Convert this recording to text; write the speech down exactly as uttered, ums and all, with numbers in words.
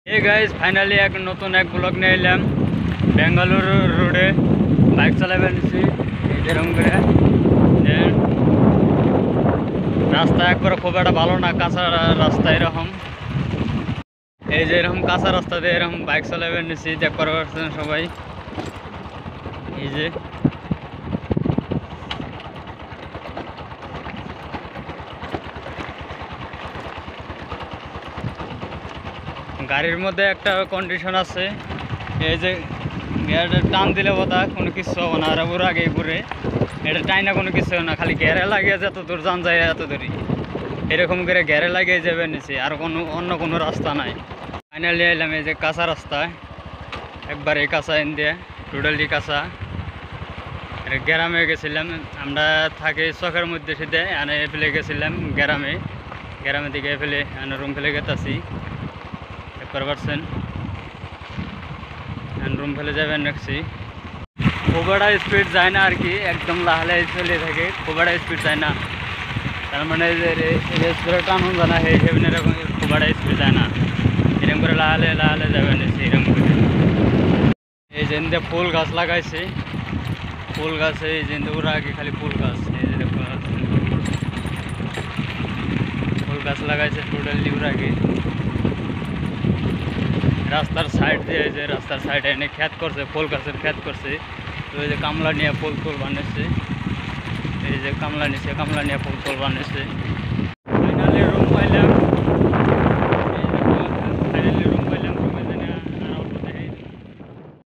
এই guys finally এক নতুন এক ব্লগ নিয়ে এলাম। বেঙ্গালুরু রোডে বাইক চালাবে নিচ্ছি এরকম করে। রাস্তা একবার খুব একটা ভালো না, কাঁচা রাস্তা এরকম। এই যে এরকম কাঁচা রাস্তা দিয়ে এরকম বাইক চালাবে নিচ্ছি, দেখ করে পারছেন সবাই। এই যে গাড়ির মধ্যে একটা কন্ডিশন আছে, এই যে গিয়ারটা টান দিলে বোধা কোনো কিছু হবে না, আর ওর আগে ঘুরে এটা টাই না কোনো কিছু না, খালি ঘেরে লাগিয়ে যত দূর যান যায় এত দূরই এরকম করে ঘেরে লাগিয়ে যাবে নিচে, আর কোনো অন্য কোনো রাস্তা নাই। ফাইনালি এলাম এই যে কাঁচা রাস্তায়, একবার এই কাঁচা এন দিয়ে টোটালি কাঁচা। গ্রামে গেছিলাম আমরা, থাকি চকের মধ্যে সিধে এনে ফেলে গেছিলাম গ্রামে, গ্রামে দিকে ফেলে এনে রুম ফেলে গেতাছি একবার পারছেন, রুম ফেলে যাবেন রাখছি। খুব একটা স্পিড যায় না আর কি, একদম লাহলে চলে থাকে, খুব একটা স্পিড যায় না, তার মানে যে রেস করে টানুন জানা সেই সেদিন এরকম খুব একটা স্পিড যায় না, এরকম করে লাহলে লাহলে যাবেন এরকম করে। এই যে ফুল গাছ লাগাইছে, ফুল গাছ এই যে ওরা আগে খালি ফুল গাছ, এই যে দেখুন ফুল গাছ লাগাইছে টোটালি ওরা আগে। রাস্তার সাইড দিয়ে যে রাস্তার সাইডে এনে খ্যাত করছে, ফুল গাছের খ্যাত করছে। তো এই যে কামলা নিয়ে ফুল ফুল বানিয়েছে, এই যে কামলা নিচে কামলা নিয়ে ফুল ফুল বানিয়েছে। ফাইনালি রুম পাইলাম।